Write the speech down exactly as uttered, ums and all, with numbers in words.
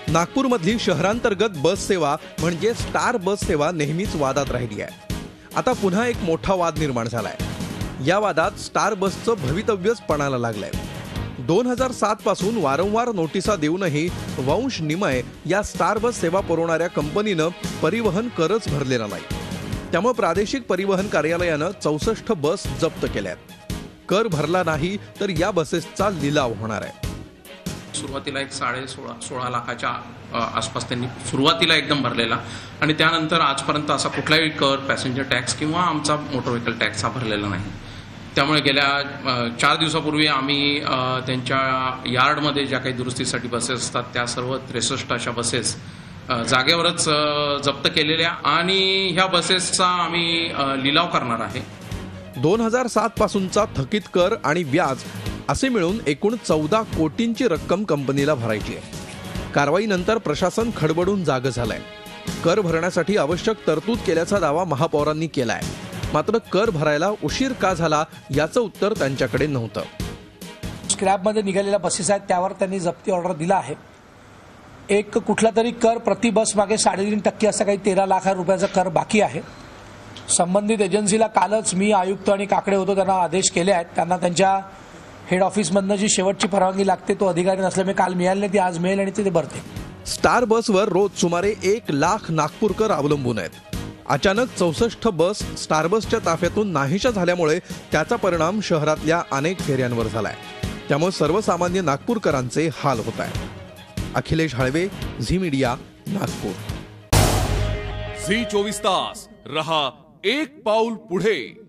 नागपूरमधली शहरांतर्गत बस सेवा म्हणजे स्टार बस सेवा नेहमीच वादात राहिली आहे. आता पुन्हा एक मोठा वाद निर्माण झालाय. या वादात स्टार बसचं भवितव्यच पणाला लागलंय. दोन हजार सात पासून वारंवार नोटिसा देऊनही वंश निमय या स्टार बस सेवा पुरवणाऱ्या कंपनीनं परिवहन करच भरलेला नाही. त्यामुळे प्रादेशिक परिवहन कार्यालयानं चौसष्ट बस जप्त केल्यात. कर भरला नाही तर या बसेसचा लिलाव होणार आहे. सुरुवातीला एक साडे सोळा सोळा लाखाच्या आसपास त्यांनी सुरुवातीला एकदम भरलेला आणि त्यानंतर आजपर्यंत असा कुठलाही कर, पॅसेंजर टॅक्स किंवा आमचा मोटर व्हेकल टॅक्स हा भरलेला नाही. त्यामुळे गेल्या चार दिवसापूर्वी आम्ही त्यांच्या यार्डमध्ये ज्या काही दुरुस्तीसाठी बसेस असतात त्या सर्व त्रेसष्ट अशा बसेस जागेवरच जप्त केलेल्या आणि ह्या बसेसचा आम्ही लिलाव करणार आहे. दोन हजार सात पासूनचा थकीत कर आणि व्याज असे मिळून एकूण चौदा कोटींची रक्कम कंपनीला भरायची आहे. कारवाईनंतर प्रशासन खडबडून जागं झालंय. कर भरण्यासाठी आवश्यक तरतूद केल्याचा दावा महापौरांनी केलाय. मात्र कर भरायला उशीर का झाला याचं उत्तर त्यांच्याकडे नव्हतं. स्क्रॅपमध्ये निघालेल्या बसेस आहेत त्यावर त्यांनी जप्ती ऑर्डर दिला आहे. एक कुठला तरी कर प्रति बस मागे साडेतीन टक्के असा काही तेरा लाख रुपयाचा कर बाकी आहे. संबंधित एजन्सीला कालच मी आयुक्त आणि काकडे होतो त्यांना आदेश केले आहेत. त्यांना त्यांच्या हेड ऑफिसमधनं जी शेवटची परवानगी लागते तो अधिकारी नसल्यामुळे काल मिळाली नाही, ती आज मिळेल आणि ते भरते. स्टार बसवर रोज सुमारे एक लाख नागपूरकर अवलंबून आहेत. अचानक चौसष्ट बस स्टार बसच्या ताफ्यातून नाहीशा झाल्यामुळे त्याचा परिणाम शहरातल्या अनेक फेऱ्यांवर झालाय. त्यामुळे सर्वसामान्य नागपूरकरांचे हाल होत आहेत. अखिलेश हळवे, झी मीडिया, नागपूर. झी चोवीस तास रहा एक पाऊल पुढे.